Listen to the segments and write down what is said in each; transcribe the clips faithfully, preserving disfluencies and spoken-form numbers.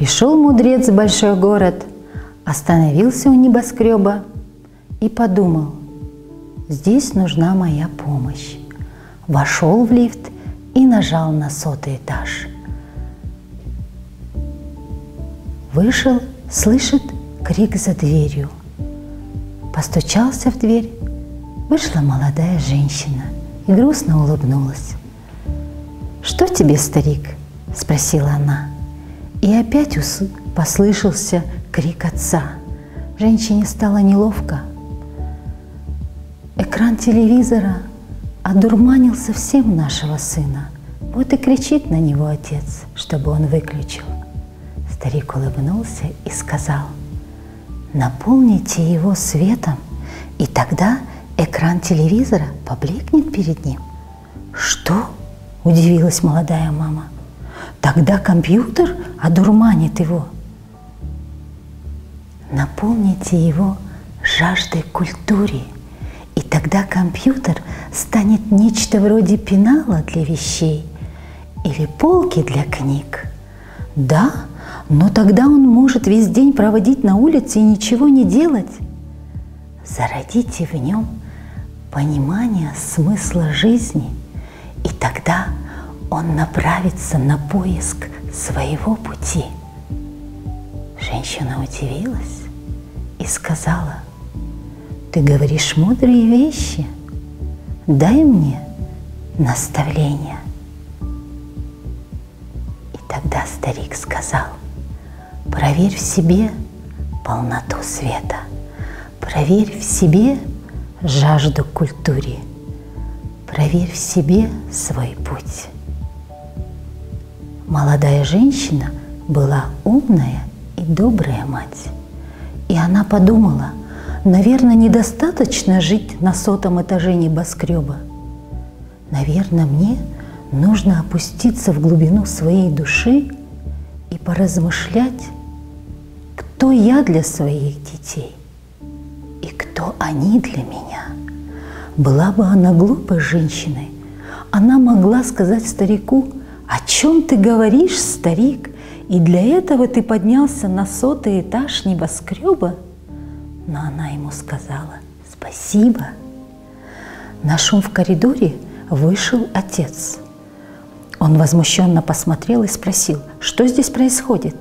Пришел мудрец в большой город, остановился у небоскреба и подумал: здесь нужна моя помощь. Вошел в лифт и нажал на сотый этаж. Вышел, слышит крик за дверью. Постучался в дверь. Вышла молодая женщина и грустно улыбнулась. «Что тебе, старик?» – спросила она. И опять послышался крик отца. Женщине стало неловко. Экран телевизора одурманил совсем нашего сына. Вот и кричит на него отец, чтобы он выключил. Старик улыбнулся и сказал: наполните его светом, и тогда экран телевизора поблекнет перед ним. Что? – удивилась молодая мама. Тогда компьютер одурманит его. Наполните его жаждой к культуре, и тогда компьютер станет нечто вроде пенала для вещей или полки для книг. Да, но тогда он может весь день проводить на улице и ничего не делать. Зародите в нем понимание смысла жизни, и тогда он направится на поиск своего пути. Женщина удивилась и сказала: ты говоришь мудрые вещи, дай мне наставления. И тогда старик сказал: проверь в себе полноту света, проверь в себе жажду к культуре, проверь в себе свой путь. Молодая женщина была умная и добрая мать, и она подумала: наверное, недостаточно жить на сотом этаже небоскреба. Наверное, мне нужно опуститься в глубину своей души и поразмышлять, кто я для своих детей и кто они для меня. Была бы она глупой женщиной, она могла сказать старику: о чем ты говоришь, старик? И для этого ты поднялся на сотый этаж небоскреба? Но она ему сказала: спасибо. На шум в коридоре вышел отец. Он возмущенно посмотрел и спросил: что здесь происходит?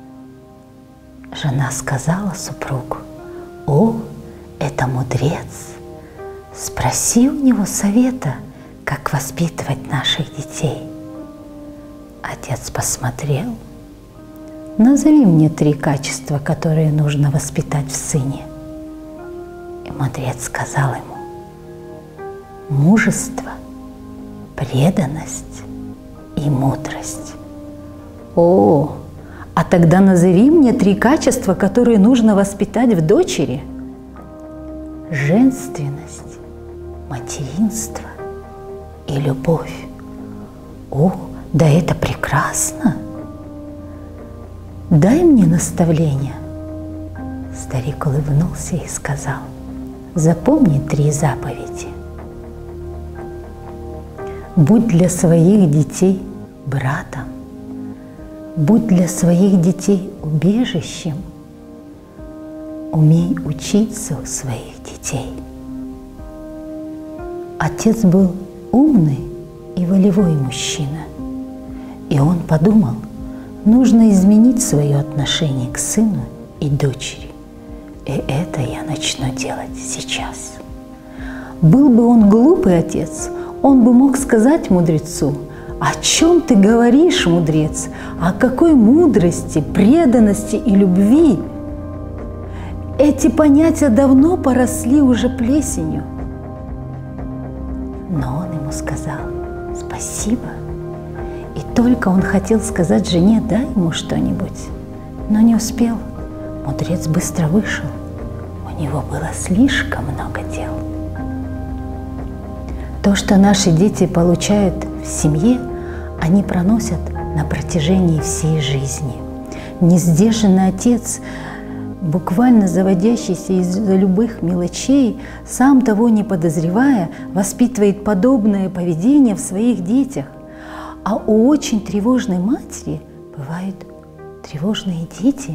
Жена сказала супругу: о, это мудрец. Спроси у него совета, как воспитывать наших детей. Отец посмотрел: назови мне три качества, которые нужно воспитать в сыне. И мудрец сказал ему: мужество, преданность и мудрость. О, а тогда назови мне три качества, которые нужно воспитать в дочери. Женственность, материнство и любовь. О, да это прекрасно! Дай мне наставление. Старик улыбнулся и сказал: запомни три заповеди. Будь для своих детей братом, будь для своих детей убежищем, умей учиться у своих детей. Отец был умный и волевой мужчина, и он подумал: нужно изменить свое отношение к сыну и дочери. И это я начну делать сейчас. Был бы он глупый отец, он бы мог сказать мудрецу: о чем ты говоришь, мудрец? О какой мудрости, преданности и любви? Эти понятия давно поросли уже плесенью. Но он ему сказал: спасибо. И только он хотел сказать жене: дай ему что-нибудь, но не успел. Мудрец быстро вышел. У него было слишком много дел. То, что наши дети получают в семье, они проносят на протяжении всей жизни. Несдержанный отец, буквально заводящийся из-за любых мелочей, сам того не подозревая, воспитывает подобное поведение в своих детях. А у очень тревожной матери бывают тревожные дети,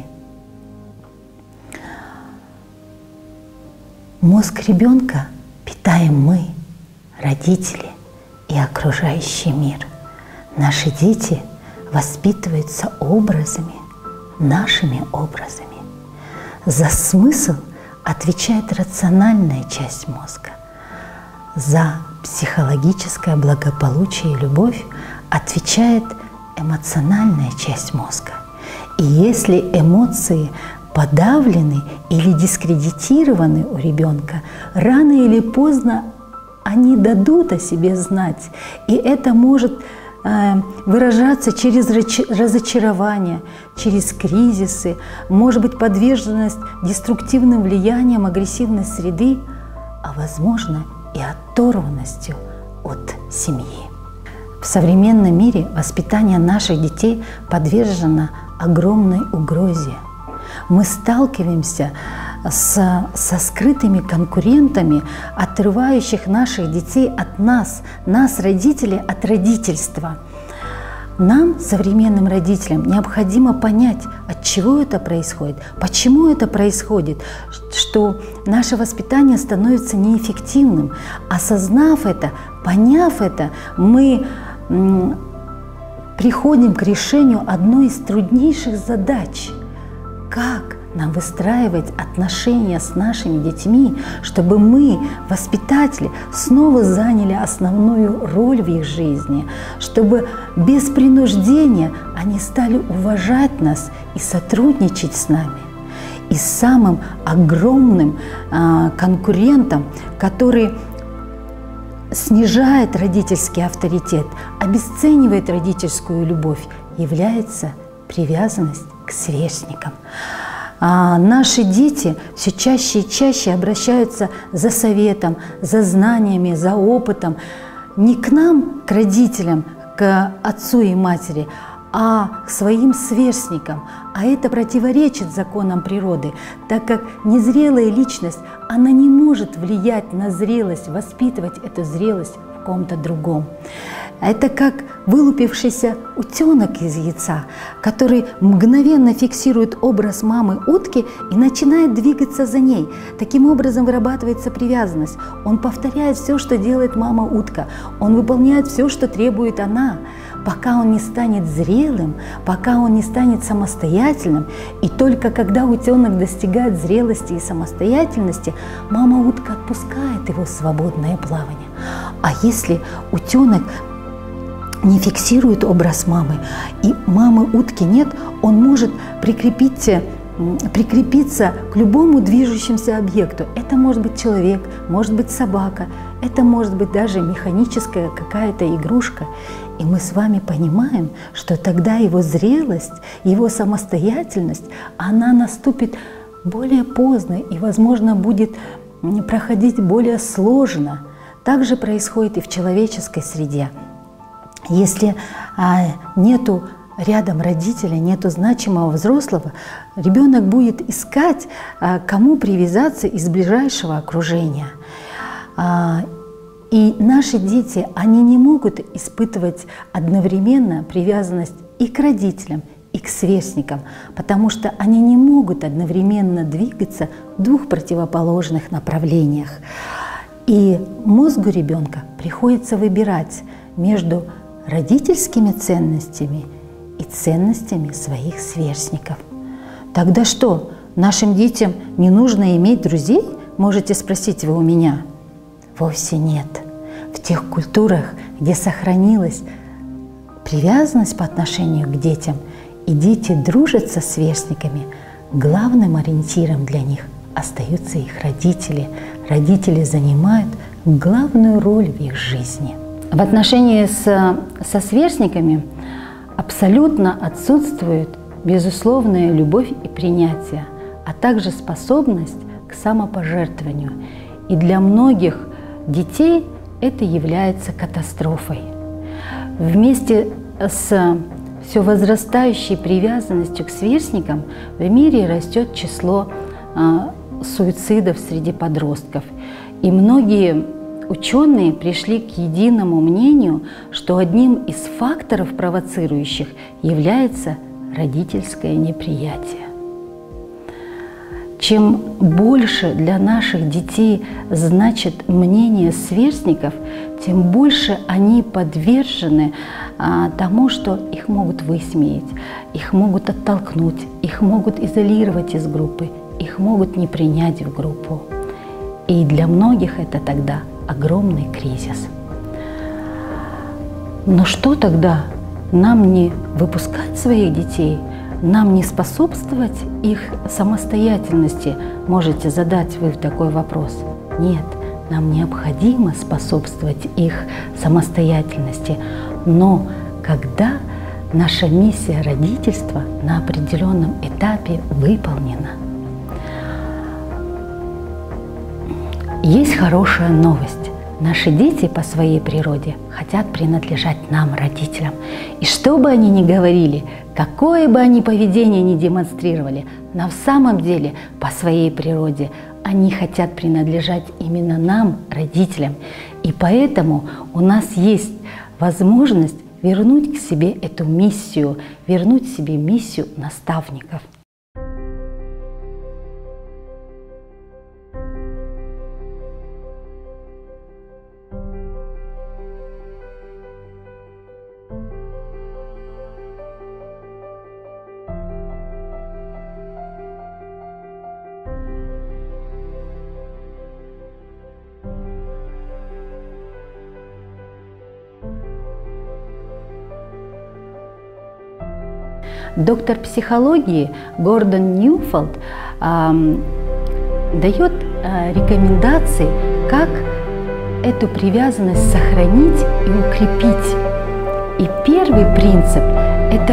мозг ребенка питаем мы, родители и окружающий мир. Наши дети воспитываются образами, нашими образами. За смысл отвечает рациональная часть мозга. За психологическое благополучие и любовь отвечает эмоциональная часть мозга. И если эмоции подавлены или дискредитированы у ребенка, рано или поздно они дадут о себе знать. И это может э, выражаться через разочарование, через кризисы, может быть подверженность деструктивным влияниям агрессивной среды, а возможно и оторванностью от семьи. В современном мире воспитание наших детей подвержено огромной угрозе. Мы сталкиваемся с, со скрытыми конкурентами, отрывающих наших детей от нас, нас, родителей, от родительства. Нам, современным родителям, необходимо понять, от чего это происходит, почему это происходит, что наше воспитание становится неэффективным. Осознав это, поняв это, мы м, приходим к решению одной из труднейших задач. Как нам выстраивать отношения с нашими детьми, чтобы мы, воспитатели, снова заняли основную роль в их жизни, чтобы без принуждения они стали уважать нас и сотрудничать с нами. И самым огромным а, конкурентом, который снижает родительский авторитет, обесценивает родительскую любовь, является привязанность к сверстникам. А наши дети все чаще и чаще обращаются за советом, за знаниями, за опытом не к нам, к родителям, к отцу и матери, а к своим сверстникам. А это противоречит законам природы, так как незрелая личность, она не может влиять на зрелость, воспитывать эту зрелость в ком-то другом. Это как вылупившийся утенок из яйца, который мгновенно фиксирует образ мамы утки и начинает двигаться за ней. Таким образом вырабатывается привязанность. Он повторяет все, что делает мама утка. Он выполняет все, что требует она, пока он не станет зрелым, пока он не станет самостоятельным. И только когда утенок достигает зрелости и самостоятельности, мама утка отпускает его в свободное плавание. А если утенок не фиксирует образ мамы, и мамы утки нет, он может прикрепить, прикрепиться к любому движущемуся объекту. Это может быть человек, может быть собака, это может быть даже механическая какая-то игрушка. И мы с вами понимаем, что тогда его зрелость, его самостоятельность, она наступит более поздно и, возможно, будет проходить более сложно. Так же происходит и в человеческой среде. Если а, нету рядом родителя, нету значимого взрослого, ребенок будет искать, а, кому привязаться из ближайшего окружения. А, и наши дети, они не могут испытывать одновременно привязанность и к родителям, и к сверстникам, потому что они не могут одновременно двигаться в двух противоположных направлениях. И мозгу ребенка приходится выбирать между родительскими ценностями и ценностями своих сверстников. Тогда что, нашим детям не нужно иметь друзей? Можете спросить вы у меня. Вовсе нет. В тех культурах, где сохранилась привязанность по отношению к детям, и дети дружат со сверстниками, главным ориентиром для них остаются их родители. Родители занимают главную роль в их жизни. В отношении с, со сверстниками абсолютно отсутствует безусловная любовь и принятие, а также способность к самопожертвованию. И для многих детей это является катастрофой. Вместе с все возрастающей привязанностью к сверстникам в мире растет число а, суицидов среди подростков. И многие ученые пришли к единому мнению, что одним из факторов, провоцирующих, является родительское неприятие. Чем больше для наших детей значит мнение сверстников, тем больше они подвержены а, тому, что их могут высмеять, их могут оттолкнуть, их могут изолировать из группы, их могут не принять в группу. И для многих это тогда огромный кризис. Но что тогда? Нам не выпускать своих детей? Нам не способствовать их самостоятельности? Можете задать вы такой вопрос. Нет, нам необходимо способствовать их самостоятельности. Но когда наша миссия родительства на определенном этапе выполнена. Есть хорошая новость. Наши дети по своей природе хотят принадлежать нам, родителям. И что бы они ни говорили, какое бы они поведение ни демонстрировали, на самом деле по своей природе они хотят принадлежать именно нам, родителям. И поэтому у нас есть возможность вернуть к себе эту миссию, вернуть себе миссию наставников. Доктор психологии Гордон Ньюфолд э, дает э, рекомендации, как эту привязанность сохранить и укрепить. И первый принцип – это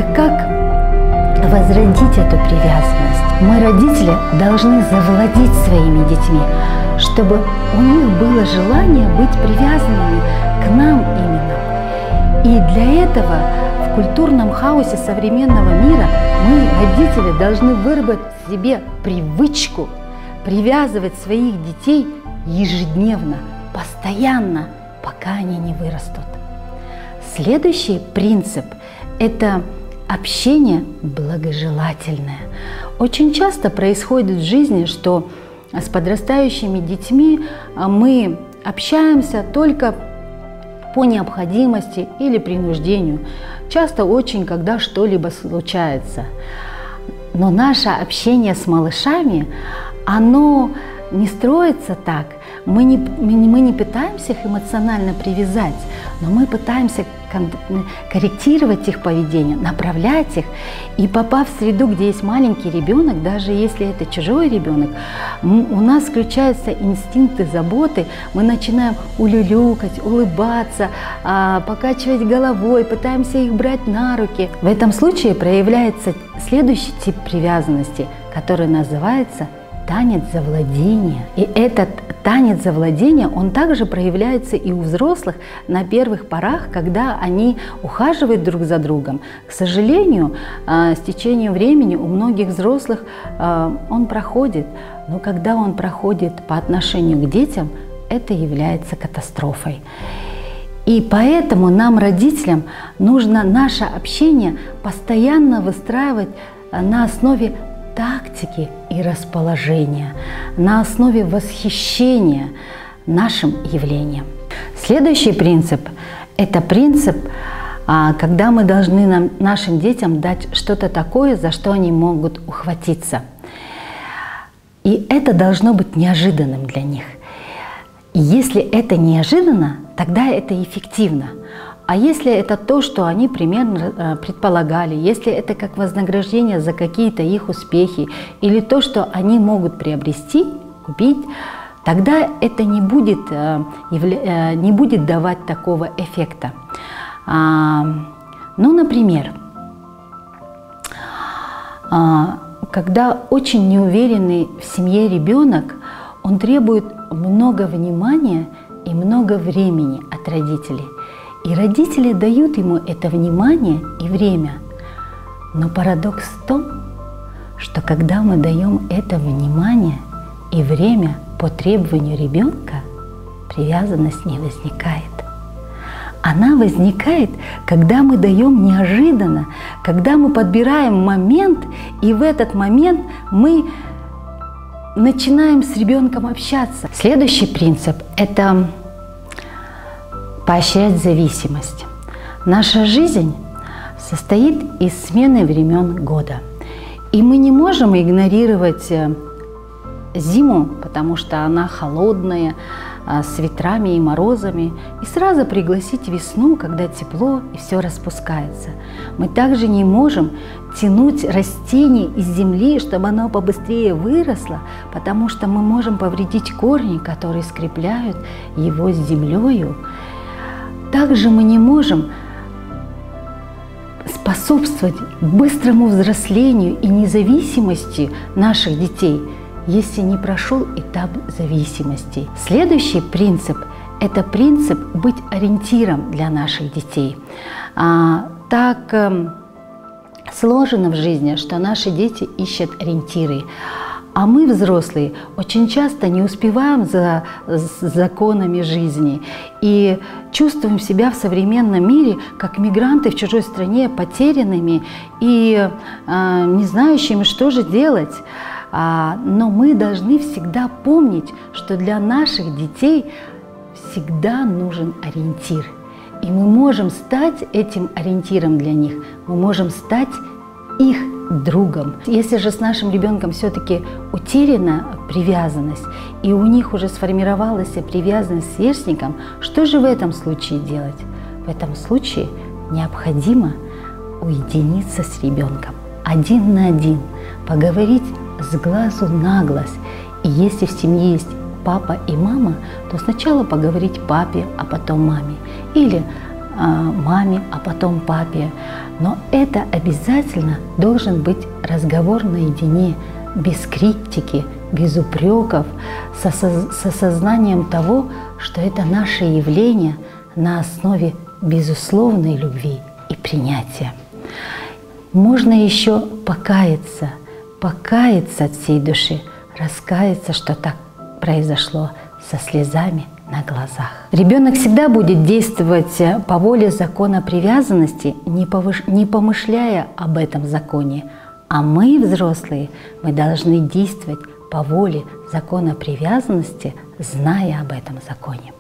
как возродить эту привязанность. Мы, родители, должны завладеть своими детьми, чтобы у них было желание быть привязанными к нам именно. И для этого в культурном хаосе современного мира мы, родители, должны выработать в себе привычку привязывать своих детей ежедневно, постоянно, пока они не вырастут. Следующий принцип – это общение благожелательное. Очень часто происходит в жизни, что с подрастающими детьми мы общаемся только по необходимости или принуждению. Часто очень, когда что-либо случается. Но наше общение с малышами, оно не строится так. Мы не, мы не пытаемся их эмоционально привязать, но мы пытаемся корректировать их поведение, направлять их. И попав в среду, где есть маленький ребенок, даже если это чужой ребенок, у нас включаются инстинкты заботы, мы начинаем улюлюкать, улыбаться, покачивать головой, пытаемся их брать на руки. В этом случае проявляется следующий тип привязанности, который называется танец завладения. И этот танец завладения, он также проявляется и у взрослых на первых порах, когда они ухаживают друг за другом. К сожалению, с течением времени у многих взрослых он проходит, но когда он проходит по отношению к детям, это является катастрофой. И поэтому нам, родителям, нужно наше общение постоянно выстраивать на основе тактики и расположения, на основе восхищения нашим явлением. Следующий принцип – это принцип, когда мы должны нам, нашим детям дать что-то такое, за что они могут ухватиться. И это должно быть неожиданным для них. И если это неожиданно, тогда это эффективно. А если это то, что они примерно предполагали, если это как вознаграждение за какие-то их успехи или то, что они могут приобрести, купить, тогда это не будет, не будет давать такого эффекта. Ну, например, когда очень неуверенный в семье ребенок, он требует много внимания и много времени от родителей. И родители дают ему это внимание и время. Но парадокс в том, что когда мы даем это внимание и время по требованию ребенка, привязанность не возникает. Она возникает, когда мы даем неожиданно, когда мы подбираем момент, и в этот момент мы начинаем с ребенком общаться. Следующий принцип – это поощрять зависимость. Наша жизнь состоит из смены времен года. И мы не можем игнорировать зиму, потому что она холодная, с ветрами и морозами, и сразу пригласить весну, когда тепло и все распускается. Мы также не можем тянуть растение из земли, чтобы оно побыстрее выросло, потому что мы можем повредить корни, которые скрепляют его с землею. Также мы не можем способствовать быстрому взрослению и независимости наших детей, если не прошел этап зависимости. Следующий принцип – это принцип быть ориентиром для наших детей. А, так э, сложено в жизни, что наши дети ищут ориентиры. А мы, взрослые, очень часто не успеваем за законами жизни и чувствуем себя в современном мире как мигранты в чужой стране, потерянными и э, не знающими, что же делать. А, но мы должны всегда помнить, что для наших детей всегда нужен ориентир. И мы можем стать этим ориентиром для них, мы можем стать их другом. Если же с нашим ребенком все-таки утеряна привязанность, и у них уже сформировалась привязанность с сверстником, что же в этом случае делать? В этом случае необходимо уединиться с ребенком, один на один, поговорить с глазу на глаз. И если в семье есть папа и мама, то сначала поговорить папе, а потом маме. Или маме, а потом папе. Но это обязательно должен быть разговор наедине, без критики, без упреков, с осознанием того, что это наше явление на основе безусловной любви и принятия. Можно еще покаяться, покаяться от всей души, раскаяться, что так произошло, со слезами на глазах. Ребенок всегда будет действовать по воле закона привязанности, не, повыш... не помышляя об этом законе. А мы, взрослые, мы должны действовать по воле закона привязанности, зная об этом законе.